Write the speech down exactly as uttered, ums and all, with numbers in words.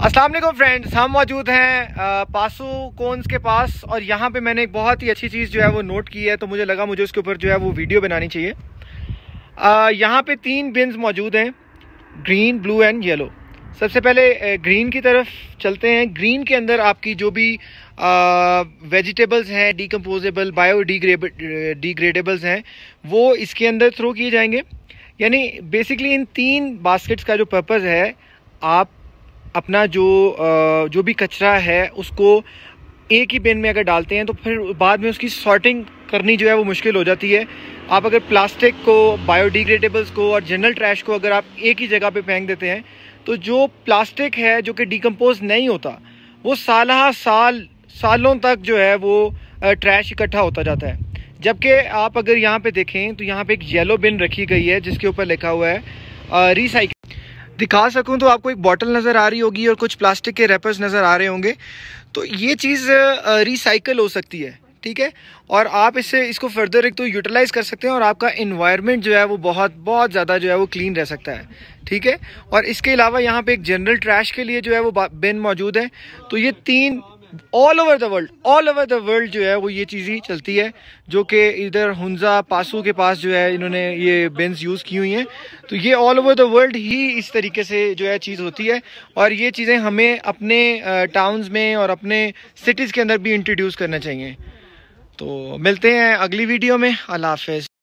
अस्सलाम वालेकुम फ्रेंड्स, हम मौजूद हैं पासू कोन्स के पास और यहाँ पे मैंने एक बहुत ही अच्छी चीज़ जो है वो नोट की है, तो मुझे लगा मुझे उसके ऊपर जो है वो वीडियो बनानी चाहिए। यहाँ पे तीन बिन्स मौजूद हैं, ग्रीन, ब्लू एंड येलो। सबसे पहले ग्रीन की तरफ चलते हैं। ग्रीन के अंदर आपकी जो भी वेजिटेबल्स हैं, डीकम्पोजेबल, बायोडिग्रेडेबल्स हैं, वो इसके अंदर थ्रो किए जाएंगे। यानी बेसिकली इन तीन बास्केट्स का जो पर्पज़ है, आप अपना जो जो भी कचरा है उसको एक ही बिन में अगर डालते हैं तो फिर बाद में उसकी सॉर्टिंग करनी जो है वो मुश्किल हो जाती है। आप अगर प्लास्टिक को, बायोडिग्रेडेबल्स को और जनरल ट्रैश को अगर आप एक ही जगह पे फेंक देते हैं तो जो प्लास्टिक है जो कि डिकम्पोज नहीं होता, वो साल साल सालों तक जो है वो ट्रैश इकट्ठा होता जाता है। जबकि आप अगर यहाँ पे देखें तो यहाँ पे एक येलो बिन रखी गई है जिसके ऊपर लिखा हुआ है रिसाइकिल। दिखा सकूं तो आपको एक बॉटल नज़र आ रही होगी और कुछ प्लास्टिक के रैपर्स नज़र आ रहे होंगे। तो ये चीज़ रिसाइकल हो सकती है, ठीक है, और आप इससे इसको फर्दर एक तो यूटिलाइज़ कर सकते हैं और आपका इन्वायरमेंट जो है वो बहुत बहुत ज़्यादा जो है वो क्लीन रह सकता है, ठीक है। और इसके अलावा यहाँ पे एक जनरल ट्रैश के लिए जो है वो बिन मौजूद है। तो ये तीन all over the world all over the world जो है वो ये चीज़ ही चलती है, जो कि इधर हुंजा पासू के पास जो है इन्होंने ये बिन्स यूज़ की हुई हैं। तो ये ऑल ओवर द वर्ल्ड ही इस तरीके से जो है चीज़ होती है और ये चीज़ें हमें अपने टाउन्स में और अपने सिटीज़ के अंदर भी इंट्रोड्यूस करना चाहिए। तो मिलते हैं अगली वीडियो में। अल्लाह हाफ़िज़।